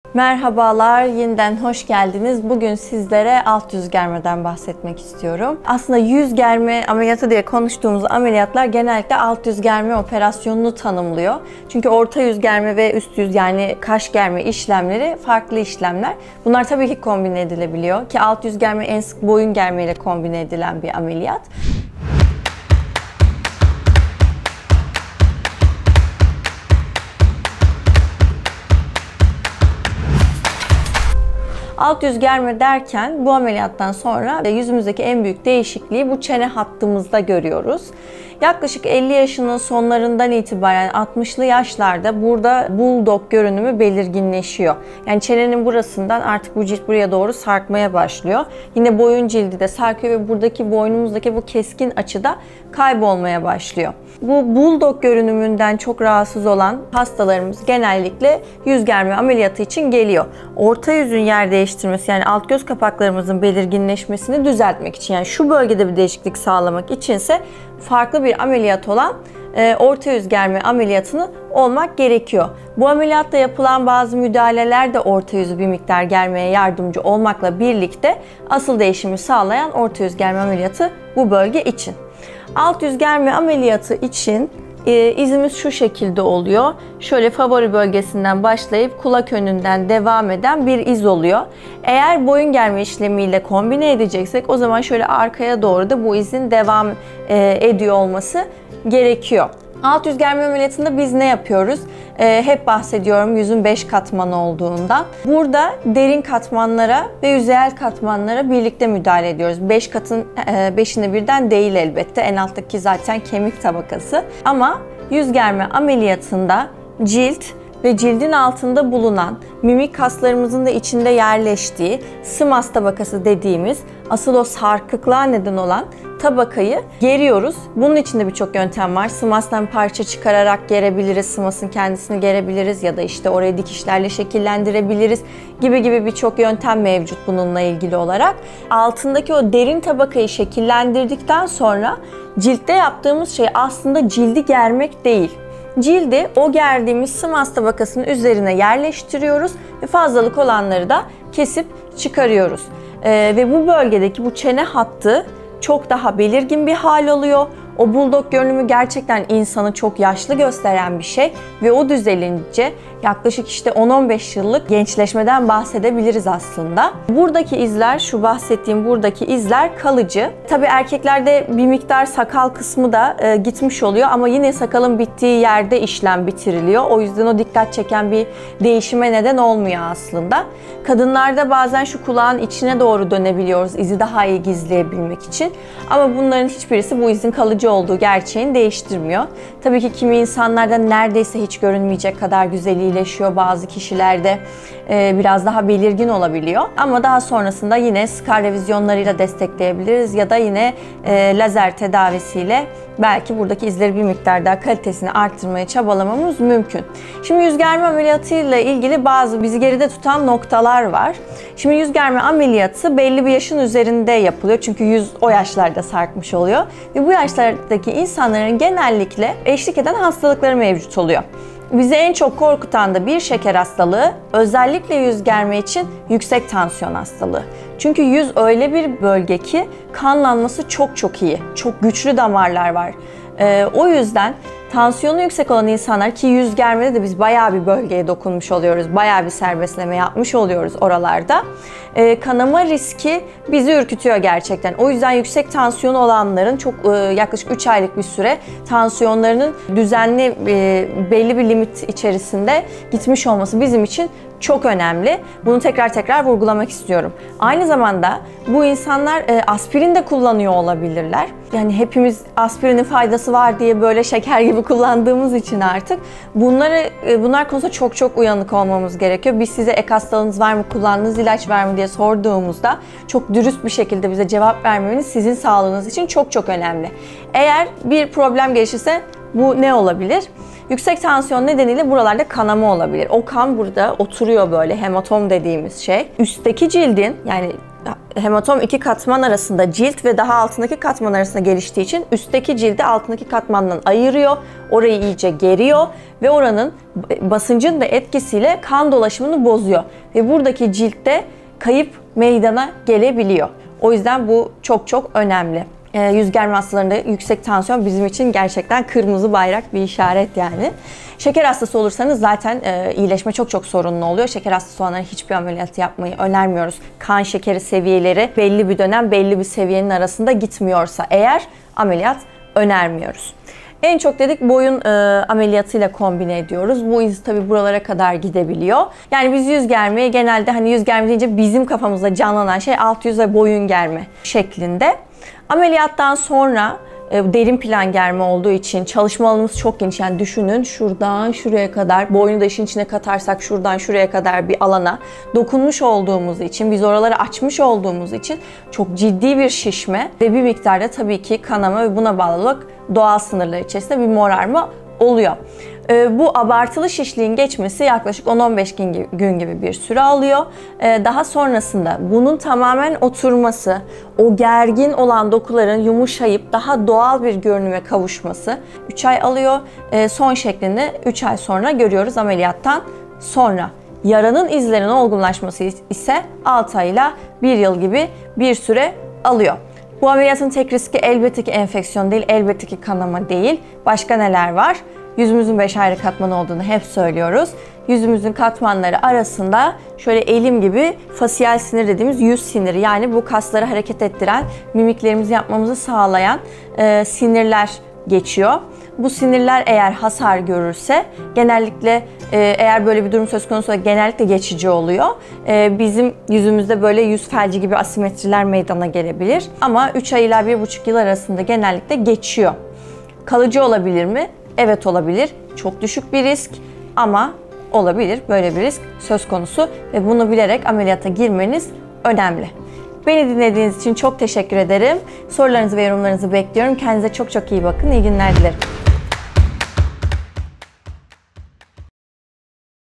Merhabalar, yeniden hoş geldiniz. Bugün sizlere alt yüz germeden bahsetmek istiyorum. Aslında yüz germe ameliyatı diye konuştuğumuz ameliyatlar genellikle alt yüz germe operasyonunu tanımlıyor. Çünkü orta yüz germe ve üst yüz yani kaş germe işlemleri farklı işlemler. Bunlar tabii ki kombine edilebiliyor ki alt yüz germe en sık boyun germe ile kombine edilen bir ameliyat. Alt yüz germe derken bu ameliyattan sonra yüzümüzdeki en büyük değişikliği bu çene hattımızda görüyoruz. Yaklaşık 50 yaşının sonlarından itibaren 60'lı yaşlarda burada bulldog görünümü belirginleşiyor. Yani çenenin burasından artık bu cilt buraya doğru sarkmaya başlıyor. Yine boyun cildi de sarkıyor ve buradaki boynumuzdaki bu keskin açıda kaybolmaya başlıyor. Bu bulldog görünümünden çok rahatsız olan hastalarımız genellikle yüz germe ameliyatı için geliyor. Orta yüzün yer değiştirmesi yani alt göz kapaklarımızın belirginleşmesini düzeltmek için yani şu bölgede bir değişiklik sağlamak içinse farklı bir ameliyat olan orta yüz germe ameliyatını olmak gerekiyor. Bu ameliyatta yapılan bazı müdahaleler de orta yüzü bir miktar germeye yardımcı olmakla birlikte asıl değişimi sağlayan orta yüz germe ameliyatı bu bölge için. Alt yüz germe ameliyatı için izimiz şu şekilde oluyor. Şöyle favori bölgesinden başlayıp kulak önünden devam eden bir iz oluyor. Eğer boyun germe işlemiyle kombine edeceksek o zaman şöyle arkaya doğru da bu izin devam ediyor olması gerekiyor. Alt yüz germe ameliyatında biz ne yapıyoruz? Hep bahsediyorum yüzün 5 katmanı olduğundan. Burada derin katmanlara ve yüzeyel katmanlara birlikte müdahale ediyoruz. 5 katın 5'inde birden değil elbette. En alttaki zaten kemik tabakası. Ama yüz germe ameliyatında cilt ve cildin altında bulunan mimik kaslarımızın da içinde yerleştiği sımas tabakası dediğimiz asıl o sarkıklığa neden olan tabakayı geriyoruz. Bunun için de birçok yöntem var. Sımastan parça çıkararak gerebiliriz, sımasın kendisini gerebiliriz ya da işte orayı dikişlerle şekillendirebiliriz gibi birçok yöntem mevcut bununla ilgili olarak. Altındaki o derin tabakayı şekillendirdikten sonra ciltte yaptığımız şey aslında cildi germek değil. Cildi o gerdiğimiz sımas tabakasının üzerine yerleştiriyoruz ve fazlalık olanları da kesip çıkarıyoruz. Ve bu bölgedeki bu çene hattı çok daha belirgin bir hal alıyor. O bulldog görünümü gerçekten insanı çok yaşlı gösteren bir şey ve o düzelince yaklaşık işte 10-15 yıllık gençleşmeden bahsedebiliriz aslında. Buradaki izler, şu bahsettiğim buradaki izler kalıcı. Tabii erkeklerde bir miktar sakal kısmı da gitmiş oluyor ama yine sakalın bittiği yerde işlem bitiriliyor. O yüzden o dikkat çeken bir değişime neden olmuyor aslında. Kadınlarda bazen şu kulağın içine doğru dönebiliyoruz izi daha iyi gizleyebilmek için. Ama bunların hiçbirisi bu izin kalıcı olduğu gerçeğini değiştirmiyor. Tabii ki kimi insanlarda neredeyse hiç görünmeyecek kadar güzel iyileşiyor. Bazı kişilerde biraz daha belirgin olabiliyor. Ama daha sonrasında yine skar revizyonlarıyla destekleyebiliriz ya da yine lazer tedavisiyle belki buradaki izleri bir miktar daha kalitesini arttırmaya çabalamamız mümkün. Şimdi yüz germe ameliyatıyla ilgili bazı bizi geride tutan noktalar var. Şimdi yüz germe ameliyatı belli bir yaşın üzerinde yapılıyor. Çünkü yüz o yaşlarda sarkmış oluyor. Ve bu yaşlardaki insanların genellikle eşlik eden hastalıkları mevcut oluyor. Bizi en çok korkutan da bir şeker hastalığı, özellikle yüz germe için yüksek tansiyon hastalığı. Çünkü yüz öyle bir bölge ki kanlanması çok iyi. Çok güçlü damarlar var. O yüzden tansiyonu yüksek olan insanlar ki yüz germede de biz bayağı bir bölgeye dokunmuş oluyoruz. Bayağı bir serbestleme yapmış oluyoruz oralarda. Kanama riski bizi ürkütüyor gerçekten. O yüzden yüksek tansiyon olanların çok yaklaşık 3 aylık bir süre tansiyonlarının düzenli belli bir limit içerisinde gitmiş olması bizim için çok önemli. Bunu tekrar vurgulamak istiyorum. Aynı zamanda bu insanlar aspirin de kullanıyor olabilirler. Yani hepimiz aspirinin faydası var diye böyle şeker gibi kullandığımız için artık bunlar konusunda çok uyanık olmamız gerekiyor. Biz size ek hastalığınız var mı, kullandığınız ilaç var mı diye sorduğumuzda çok dürüst bir şekilde bize cevap vermeniz sizin sağlığınız için çok önemli. Eğer bir problem gelişirse bu ne olabilir? Yüksek tansiyon nedeniyle buralarda kanama olabilir. O kan burada oturuyor böyle, hematom dediğimiz şey. Üstteki cildin yani hematom iki katman arasında, cilt ve daha altındaki katman arasında geliştiği için üstteki cildi altındaki katmandan ayırıyor. Orayı iyice geriyor ve oranın basıncın da etkisiyle kan dolaşımını bozuyor. Ve buradaki ciltte kayıp meydana gelebiliyor. O yüzden bu çok çok önemli. Yüz germe hastalarında yüksek tansiyon bizim için gerçekten kırmızı bayrak bir işaret yani. Şeker hastası olursanız zaten iyileşme çok çok sorunlu oluyor. Şeker hastası olanlara hiçbir ameliyat yapmayı önermiyoruz. Kan şekeri seviyeleri belli bir dönem belli bir seviyenin arasında gitmiyorsa eğer ameliyat önermiyoruz. En çok dedik boyun ameliyatıyla kombine ediyoruz. Bu iz tabi buralara kadar gidebiliyor. Yani biz yüz germeye genelde hani yüz germe deyince bizim kafamızda canlanan şey alt yüz ve boyun germe şeklinde. Ameliyattan sonra derin plan germe olduğu için çalışma alanımız çok geniş. Yani düşünün şuradan şuraya kadar, boynu da işin içine katarsak şuradan şuraya kadar bir alana dokunmuş olduğumuz için, biz oraları açmış olduğumuz için çok ciddi bir şişme ve bir miktarda tabii ki kanama ve buna bağlı olarak doğal sınırlar içerisinde bir morarma oluyor. Bu abartılı şişliğin geçmesi yaklaşık 10-15 gün gibi bir süre alıyor. Daha sonrasında bunun tamamen oturması, o gergin olan dokuların yumuşayıp daha doğal bir görünüme kavuşması 3 ay alıyor. Son şeklini 3 ay sonra görüyoruz ameliyattan sonra. Yaranın izlerinin olgunlaşması ise 6 ay ile 1 yıl gibi bir süre alıyor. Bu ameliyatın tek riski elbette ki enfeksiyon değil, elbette ki kanama değil. Başka neler var? Yüzümüzün 5 ayrı katmanı olduğunu hep söylüyoruz. Yüzümüzün katmanları arasında şöyle elim gibi fasyal sinir dediğimiz yüz siniri, yani bu kasları hareket ettiren, mimiklerimizi yapmamızı sağlayan sinirler geçiyor. Bu sinirler eğer hasar görürse genellikle eğer böyle bir durum söz konusu genellikle geçici oluyor. Bizim yüzümüzde böyle yüz felci gibi asimetriler meydana gelebilir. Ama 3 ay ila 1,5 yıl arasında genellikle geçiyor. Kalıcı olabilir mi? Evet olabilir. Çok düşük bir risk ama olabilir. Böyle bir risk söz konusu ve bunu bilerek ameliyata girmeniz önemli. Beni dinlediğiniz için çok teşekkür ederim. Sorularınızı ve yorumlarınızı bekliyorum. Kendinize çok çok iyi bakın. İyi günler dilerim.